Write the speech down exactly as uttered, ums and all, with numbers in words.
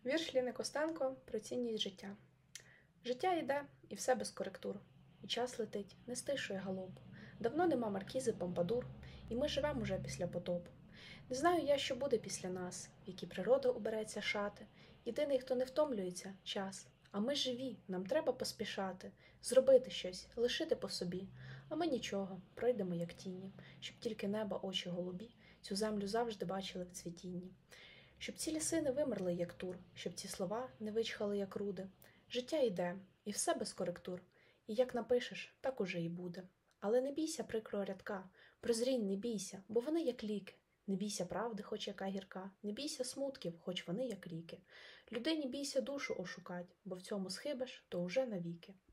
Вірш Ліни Костенко про цінність життя. Життя йде, і все без коректур. І час летить, не стишує галопу. Давно нема маркізи Помпадур, і ми живемо уже після потопу. Не знаю я, що буде після нас, в які природа убереться шати. Єдиний, хто не втомлюється – час. А ми живі, нам треба поспішати, зробити щось, лишити по собі. А ми нічого, пройдемо як тіні, щоб тільки неба очі голубі цю землю завжди бачили в цвітінні. Щоб ці ліси не вимерли, як тур, щоб ці слова не вичхали, як руди. Життя йде, і все без коректур. І як напишеш, так уже і буде. Але не бійся прикрого рядка, прозрінь, не бійся, бо вони як ліки. Не бійся правди, хоч яка гірка, не бійся смутків, хоч вони як ріки. Людині бійся душу ошукать, бо в цьому схибиш, то уже навіки.